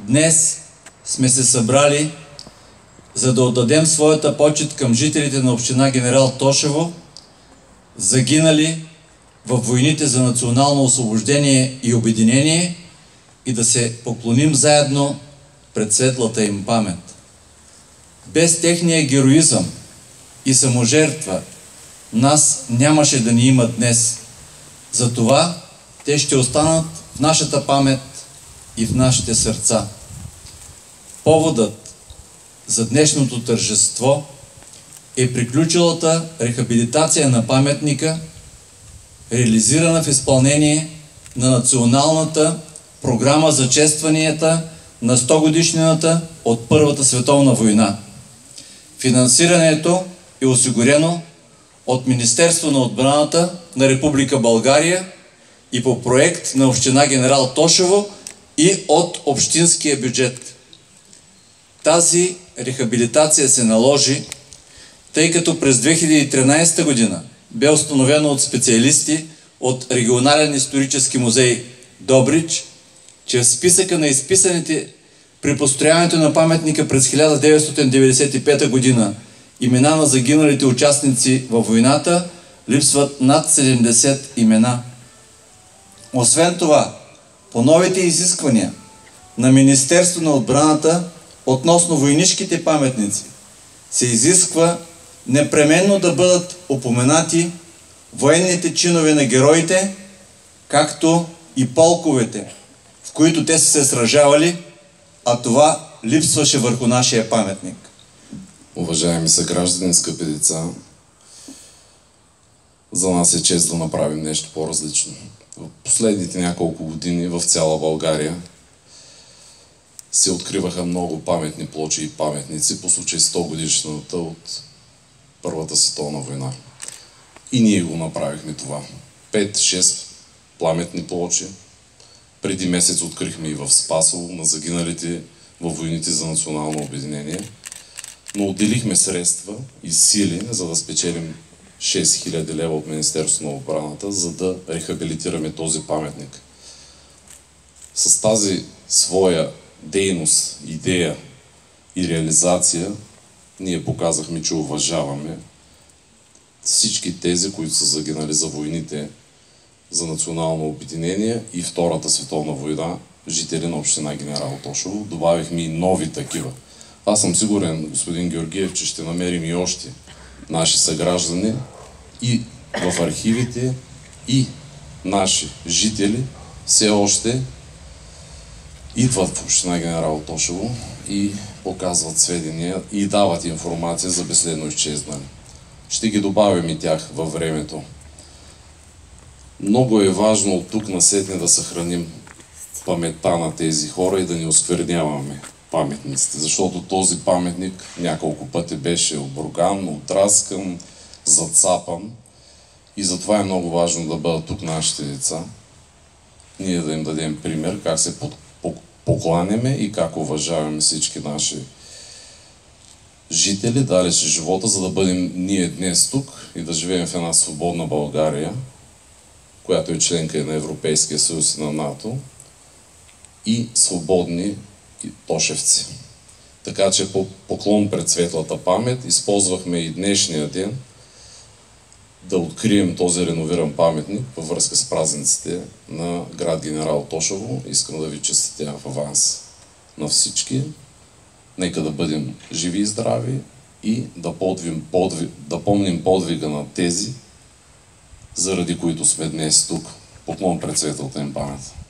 Днес сме се събрали, за да отдадем своята почит към жителите на община Генерал Тошево, загинали във войните за национално освобождение и обединение, и да се поклоним заедно пред светлата им памет. Без техния героизъм и саможертва нас нямаше да ни има днес. Затова те ще останат в нашата памет и в нашите сърца. Поводът за днешното тържество е приключилата рехабилитация на паметника, реализирана в изпълнение на Националната програма за честванията на 100-годишнината от Първата световна война. Финансирането е осигурено от Министерство на отбраната на Република България и по проект на община Генерал Тошево и от общинския бюджет. Тази рехабилитация се наложи, тъй като през 2013 година бе установено от специалисти от Регионален исторически музей Добрич, че в списъка на изписаните при построяването на паметника през 1995 година имена на загиналите участници във войната липсват над 70 имена. Освен това, по новите изисквания на Министерство на отбраната относно войнишките паметници се изисква непременно да бъдат упоменати военните чинове на героите, както и полковете, в които те са се сражавали, а това липсваше върху нашия паметник. Уважаеми съграждани, скъпи деца, за нас е чест да направим нещо по-различно. В последните няколко години в цяла България се откриваха много паметни плочи и паметници по случай 100 годишната от Първата световна война. И ние го направихме това. 5-6 паметни плочи. Преди месец открихме и в Спасово на загиналите във войните за национално обединение. Но отделихме средства и сили, за да спечелим 6000 лева от Министерството на отбраната, за да рехабилитираме този паметник. С тази своя дейност, идея и реализация ние показахме, че уважаваме всички тези, които са загинали за войните за национално обединение и Втората световна война, жители на община Генерал Тошево. Добавихме и нови такива. Аз съм сигурен, господин Георгиев, че ще намерим и още наши съграждани и в архивите, и наши жители все още идват в община Генерал Тошево и показват сведения и дават информация за безследно изчезнали. Ще ги добавим и тях във времето. Много е важно от тук насетне да съхраним паметта на тези хора и да не оскверняваме паметниците, защото този паметник няколко пъти беше обруган, отраскан, зацапан и затова е много важно да бъдат тук нашите деца. Ние да им дадем пример как се покланяме и как уважаваме всички наши жители, дали си живота, за да бъдем ние днес тук и да живеем в една свободна България, която е членка и на Европейския съюз и на НАТО, и свободни тошевци. Така че по поклон пред светлата памет използвахме и днешния ден да открием този реновиран паметник във връзка с празниците на град Генерал Тошево. Искам да ви честитя в аванс на всички. Нека да бъдем живи и здрави и да помним подвига на тези, заради които сме днес тук. Поклон пред светлата им памет.